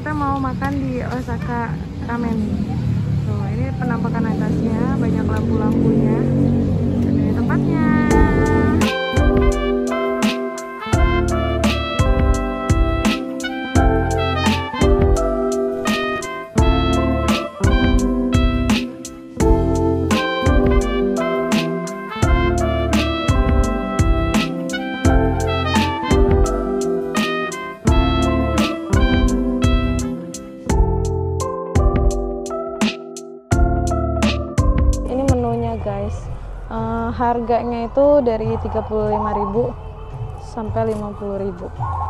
kita mau makan di Osaka Ramen. Tuh, ini penampakan atasnya, banyak lampu-lampunya. Dan ini tempatnya. Guys, harganya itu dari 35.000 sampai 50.000.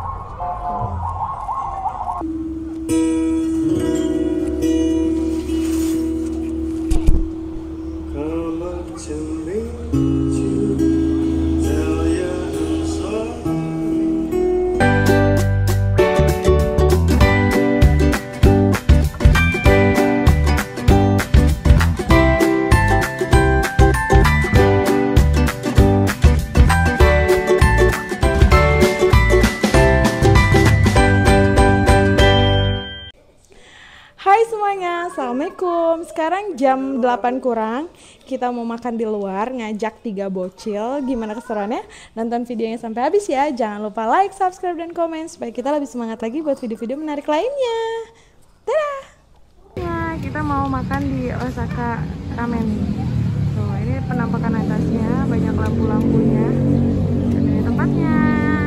Hai semuanya, assalamualaikum. Sekarang jam 8 kurang. Kita mau makan di luar, ngajak 3 bocil. Gimana keseruannya? Nonton videonya sampai habis ya. Jangan lupa like, subscribe, dan komen supaya kita lebih semangat lagi buat video-video menarik lainnya. Dadah! Nah, kita mau makan di Osaka Ramen. Tuh, ini penampakan atasnya, banyak lampu-lampunya. Dan ini tempatnya.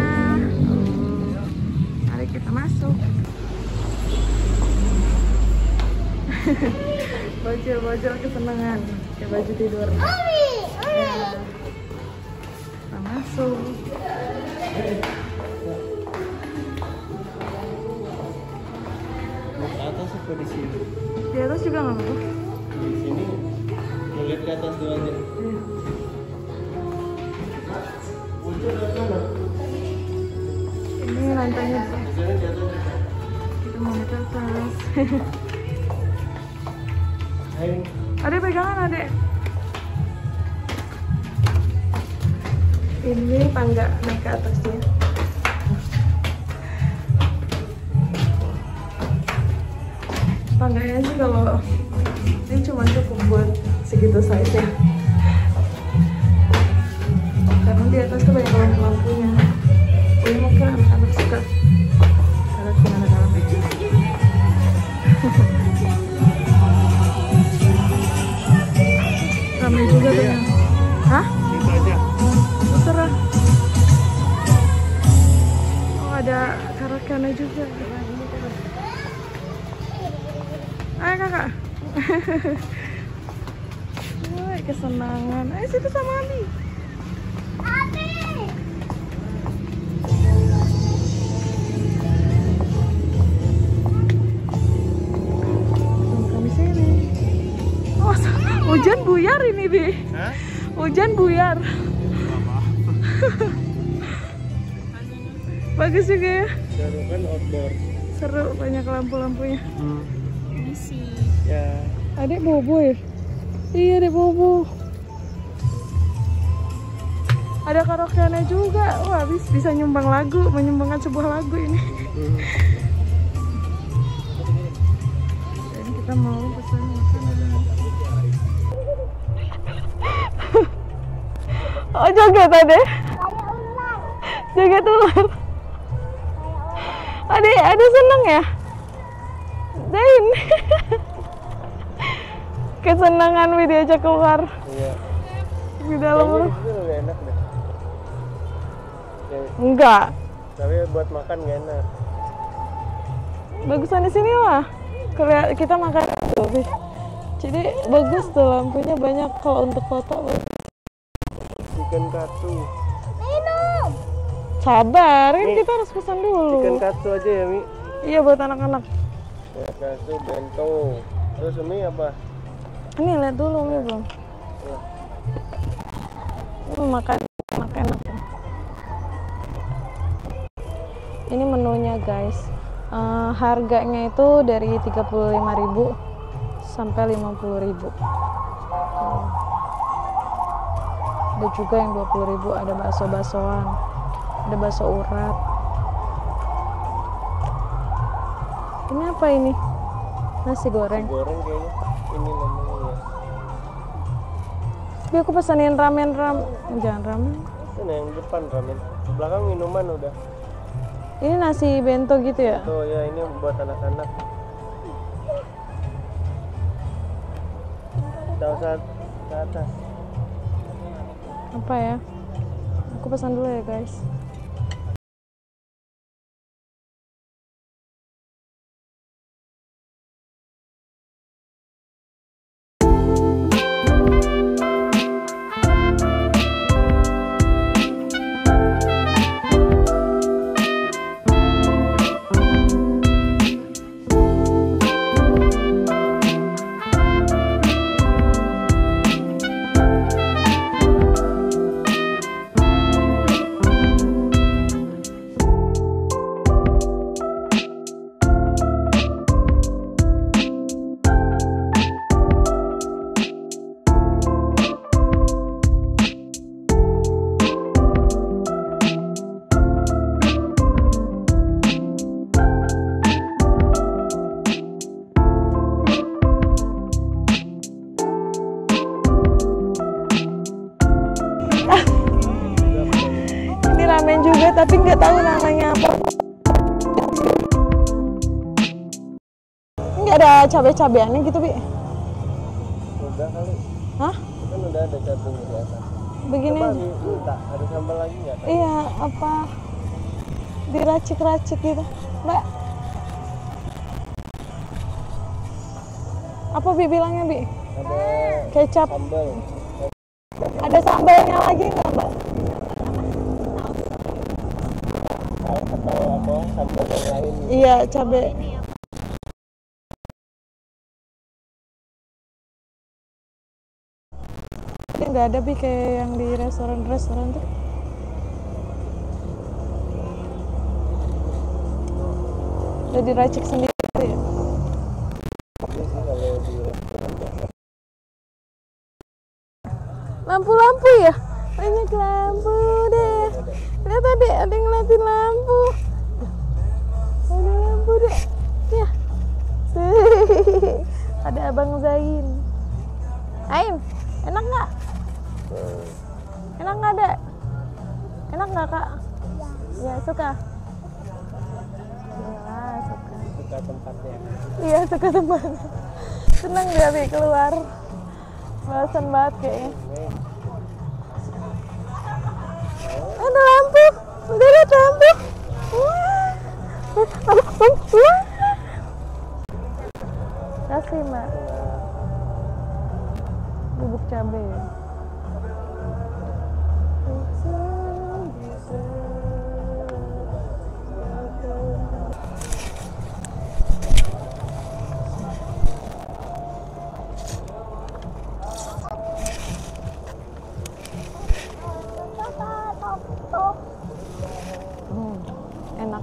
Mari kita masuk. Bocil-bocil kesenangan pakai baju tidur. Ya. Kita masuk. Di atas apa di sini? Di atas juga nggak mau? Di sini melihat ke atas dulu aja. Ini lantainya. Di sini di atas. Kita mau ke atas. Hai. Adek pegangan adek. Ini tangga naik ke atasnya. Tangganya sih kalau ini cuma cukup buat segitu saja. Karena di atas tuh banyak lampu-lampunya. Ini mungkin anak-anak suka. Karena gimana dalamnya. Ramai juga tuh yang. Hah? Itu aja. Terserah. Oh, ada karakana juga. Ayo kakak. Woi, kesenangan. Ayo situ sama Abi. Kami sini. Oh, hujan buyar ini deh. Hah? Hujan buyar. Bagus juga ya. Seru kan outdoor. Seru, banyak lampu-lampunya. Misi. Ya. Adek bobo ya? Iya, adek bobo. Ada karaokeannya juga. Wah, bisa nyumbang lagu, menyumbangkan sebuah lagu ini. Dan kita mau pesan makanan. Oh, joget adek. Joget ular. Adek seneng ya? Zain. Kesenangan video diajak keluar. Iya. Di dalam Kayaknya rumah. itu lebih enak deh. Ya, Enggak. tapi buat makan gak enak. Bagusan di sini lah. Kita makan tuh. Jadi bagus tuh, lampunya banyak kalau untuk foto. Chicken katsu. Sabar, kan Mi, kita harus pesan dulu. Chicken katsu aja ya, Mi. Iya, buat anak-anak. Ya, katsu bento. Terus Mi apa? Ini lihat dulu Mi belum. Ya. Ini makan enak. Ini menunya guys. Harganya itu dari 35.000 sampai 50.000. Ada juga yang 20.000, ada bakso-baksoan, ada bakso urat. Ini apa ini? Nasi goreng. Goreng kayaknya. Ini namanya ya. Tapi aku pesanin ramen. Jangan ramen. Ini yang depan ramen. Belakang minuman udah. Ini nasi bento gitu ya? Tuh ya, ini buat anak-anak. Tidak usah ke atas. Apa ya? Aku pesan dulu ya guys. Ini ramen juga tapi nggak tahu namanya apa. Nggak ada cabai-cabeannya gitu, Bi? Udah kali. Hah? Kan udah ada cabenya di atas. Begini Coba aja. minta, ada sambal lagi nggak? Iya, apa diracik-racik gitu. Mbak, apa Bi bilangnya, Bi? Ada Kecap. sambal. Ada sambalnya lagi nggak, Mbak? Atau apa sambal yang lain gitu. Iya, cabai. Tapi nggak ada, Bi, kayak yang di restoran-restoran tuh. Udah diracik sendiri ya? Iya sih kalau di restoran biasa. Lampu-lampu ya? Banyak lampu deh. Lihat tadi ada yang ngeliatin lampu. Ada lampu deh. Ya. Ada Abang Zain. Aim, enak nggak? Enak nggak, Dek? Enak nggak, Kak? Ya, suka. Iya, suka. Suka tempatnya. Iya, suka tempat. Seneng dia Bi keluar. Bosan banget kayaknya. Ada lampu. Udah ada lampu. Wah. Wah. Kasih, Mbak. Bubuk cabai. Enak.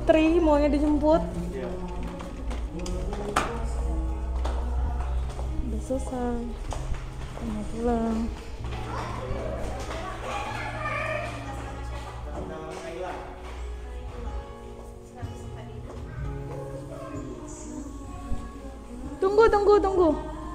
antri maunya dijemput. Udah selesai, mau pulang. Tunggu.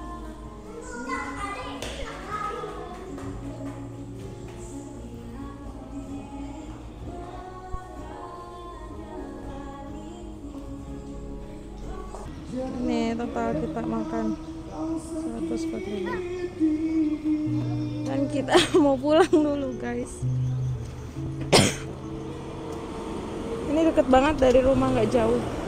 Nih total kita makan 140.000. Dan kita mau pulang dulu guys. Ini deket banget dari rumah, nggak jauh.